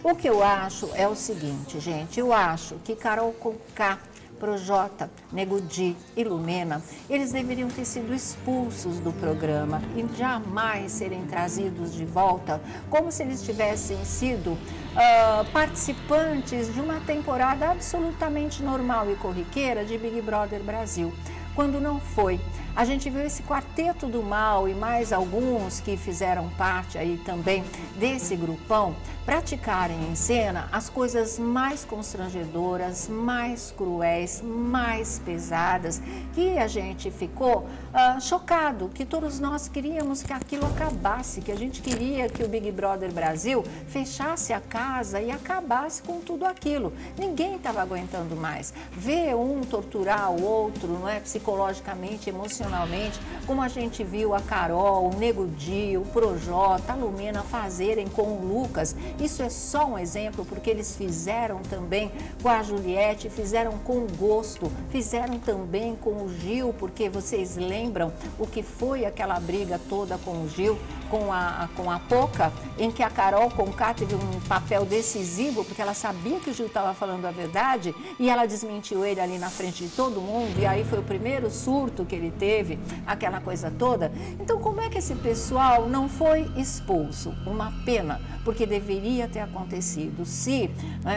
O que eu acho é o seguinte, gente, eu acho que Carol Conká, Projota, Nego Di e Lumena, eles deveriam ter sido expulsos do programa e jamais serem trazidos de volta, como se eles tivessem sido participantes de uma temporada absolutamente normal e corriqueira de Big Brother Brasil, quando não foi. A gente viu esse quarteto do mal e mais alguns que fizeram parte aí também desse grupão praticarem em cena as coisas mais constrangedoras, mais cruéis, mais pesadas, que a gente ficou chocado, que todos nós queríamos que aquilo acabasse, que a gente queria que o Big Brother Brasil fechasse a casa e acabasse com tudo aquilo. Ninguém estava aguentando mais. Ver um torturar o outro, não é, psicologicamente, emocionalmente, como a gente viu a Carol, o Nego Di, o Projota, a Lumena fazerem com o Lucas. Isso é só um exemplo, porque eles fizeram também com a Juliette, fizeram com gosto, fizeram também com o Gil, porque vocês lembram o que foi aquela briga toda com o Gil, com a Poca, em que a Carol Conká teve um papel decisivo, porque ela sabia que o Gil estava falando a verdade e ela desmentiu ele ali na frente de todo mundo, e aí foi o primeiro surto que ele teve, aquela coisa toda. Então, como é que esse pessoal não foi expulso? Uma pena, porque deveria ter acontecido. Se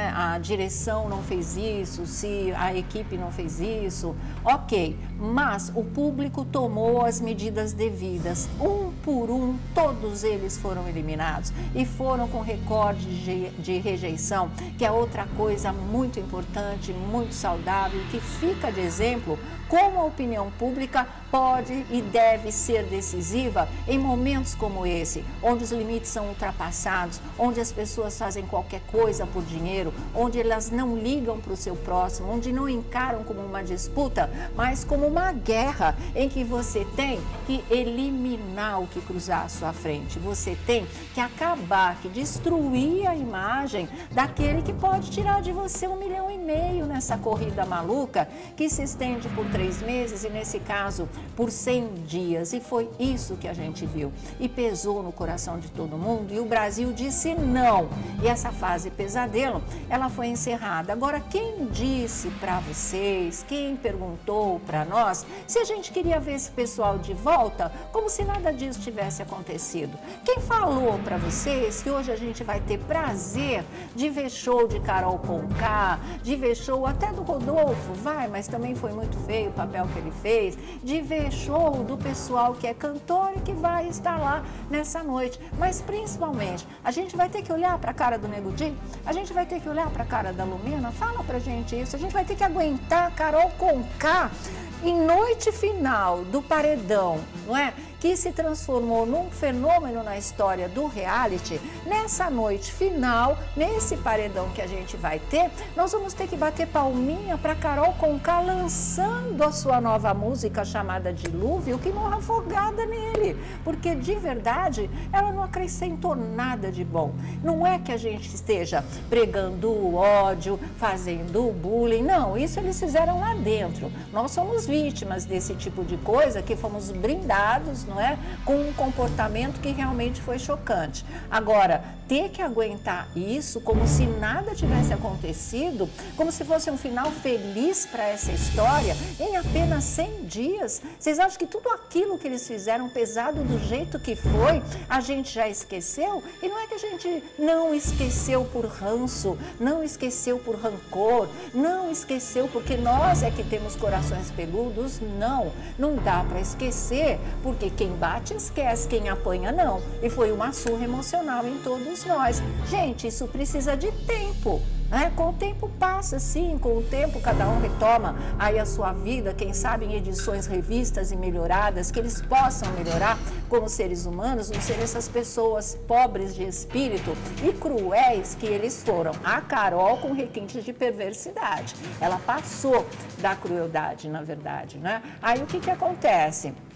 a direção não fez isso, se a equipe não fez isso, ok, mas o público tomou as medidas devidas. Um por um, todos eles foram eliminados e foram com recorde de rejeição, que é outra coisa muito importante, muito saudável, que fica de exemplo como a opinião pública pode e deve ser decisiva em momentos como esse, onde os limites são ultrapassados, onde as pessoas fazem qualquer coisa por dinheiro, onde elas não ligam para o seu próximo, onde não encaram como uma disputa, mas como uma guerra em que você tem que eliminar o que cruzar à sua frente. Você tem que acabar, que destruir a imagem daquele que pode tirar de você 1,5 milhão nessa corrida maluca que se estende por 3 meses e, nesse caso, por 100 dias. E foi isso que a gente viu. E pesou no coração de todo mundo e o Brasil disse não. E essa fase pesadelo, ela foi encerrada. Agora, quem disse para vocês, quem perguntou para nós, se a gente queria ver esse pessoal de volta, como se nada disso tivesse acontecido? Quem falou para vocês que hoje a gente vai ter prazer de ver show de Carol Conká, de ver show até do Rodolfo, mas também foi muito feio o papel que ele fez, de ver show do pessoal que é cantor e que vai estar lá nessa noite. Mas principalmente, a gente vai ter que olhar para a cara do Nego Di, a gente vai ter que olhar para a cara da Lumena, fala pra gente isso, a gente vai ter que aguentar Carol Conká em noite final do paredão, não é? Que se transformou num fenômeno na história do reality. Nessa noite final, nesse paredão que a gente vai ter, nós vamos ter que bater palminha para Carol Conká lançando a sua nova música chamada Dilúvio, que morra afogada nele, porque de verdade ela não acrescentou nada de bom. Não é que a gente esteja pregando o ódio, fazendo o bullying, não, isso eles fizeram lá dentro. Nós somos vítimas desse tipo de coisa, que fomos brindados, não é? Com um comportamento que realmente foi chocante. Agora, ter que aguentar isso como se nada tivesse acontecido, como se fosse um final feliz para essa história, em apenas 100 dias, vocês acham que tudo aquilo que eles fizeram, pesado do jeito que foi, a gente já esqueceu? E não é que a gente não esqueceu por ranço, não esqueceu por rancor, não esqueceu porque nós é que temos corações peludos, não dá para esquecer, porque quem bate esquece, quem apanha não. E foi uma surra emocional em todos nós. Gente, isso precisa de tempo, né? Com o tempo passa, sim, com o tempo cada um retoma aí a sua vida, quem sabe em edições revistas e melhoradas, que eles possam melhorar como seres humanos, não ser essas pessoas pobres de espírito e cruéis que eles foram. A Carol com requintes de perversidade, ela passou da crueldade, na verdade, né? Aí o que acontece?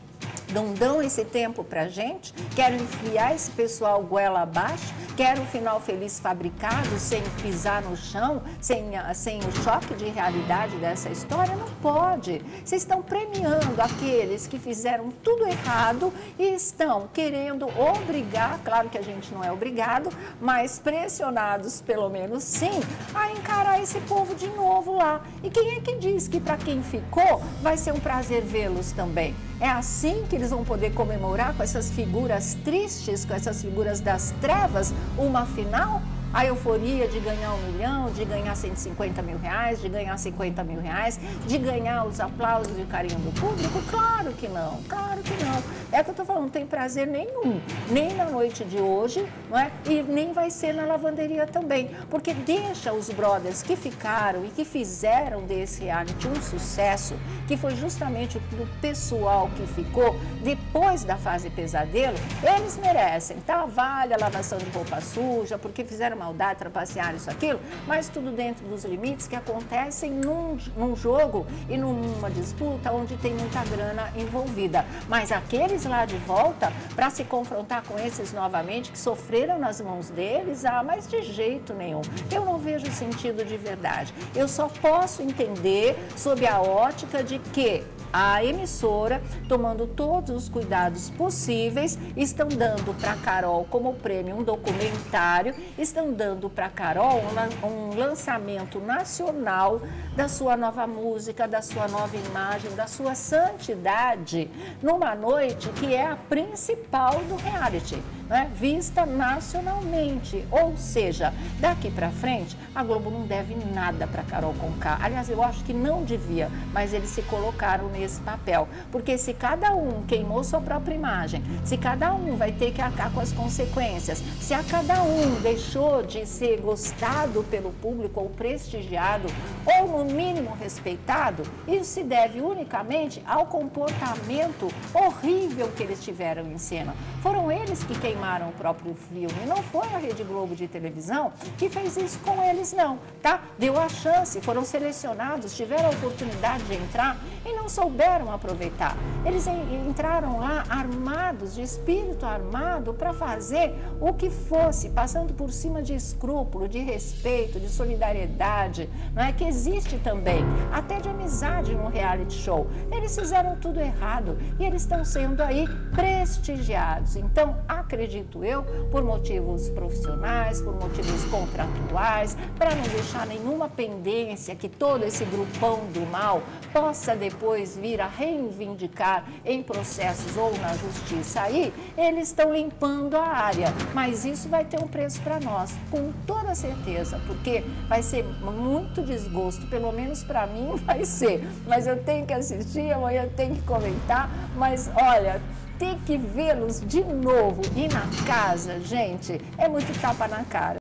não dão esse tempo pra gente, quero enfiar esse pessoal goela abaixo, quero um final feliz fabricado, sem pisar no chão, sem o choque de realidade dessa história, não pode. Vocês estão premiando aqueles que fizeram tudo errado e estão querendo obrigar, claro que a gente não é obrigado, mas pressionados pelo menos sim, a encarar esse povo de novo lá. E quem é que diz que para quem ficou vai ser um prazer vê-los também? É assim que eles vão poder comemorar com essas figuras tristes, com essas figuras das trevas, uma final? A euforia de ganhar 1 milhão, de ganhar 150 mil reais, de ganhar 50 mil reais, de ganhar os aplausos e o carinho do público? Claro que não, claro que não. É o que eu estou falando, não tem prazer nenhum, nem na noite de hoje, não é? E nem vai ser na lavanderia também, porque deixa os brothers que ficaram e que fizeram desse reality um sucesso, que foi justamente o pessoal que ficou depois da fase pesadelo, eles merecem, tá? Vale a lavação de roupa suja, porque fizeram maldade, trapacearam isso, aquilo, mas tudo dentro dos limites que acontecem num jogo e numa disputa onde tem muita grana envolvida. Mas aqueles lá de volta, para se confrontar com esses novamente, que sofreram nas mãos deles, mas de jeito nenhum. Eu não vejo sentido de verdade. Eu só posso entender sob a ótica de que a emissora, tomando todos os cuidados possíveis, estão dando para a Carol como prêmio um documentário, estão dando para a Carol um lançamento nacional da sua nova música, da sua nova imagem, da sua santidade, numa noite que é a principal do reality, né? Vista nacionalmente. Ou seja, daqui para frente, a Globo não deve nada para Carol Conká. Aliás, eu acho que não devia, mas eles se colocaram nesse papel. Porque se cada um queimou sua própria imagem, se cada um vai ter que arcar com as consequências, se a cada um deixou de ser gostado pelo público ou prestigiado, ou no mínimo respeitado, isso se deve unicamente ao comportamento horrível que eles tiveram em cena. Foram eles que queimaram o próprio filme, não foi a Rede Globo de televisão que fez isso com eles não, tá? Deu a chance, foram selecionados, tiveram a oportunidade de entrar e não souberam aproveitar. Eles entraram lá armados, de espírito armado, para fazer o que fosse, passando por cima de escrúpulo, de respeito, de solidariedade, não é? Que existe também, até de amizade no reality show. Eles fizeram tudo errado e eles estão sendo aí prestigiados. Então, acredito eu, por motivos profissionais, por motivos contratuais, para não deixar nenhuma pendência que todo esse grupão do mal possa depois vir a reivindicar em processos ou na justiça aí, eles estão limpando a área. Mas isso vai ter um preço para nós, com toda certeza, porque vai ser muito desgosto, pelo menos para mim vai ser. Mas eu tenho que assistir, amanhã eu tenho que comentar, mas olha, ter que vê-los de novo e na casa, gente, é muito tapa na cara.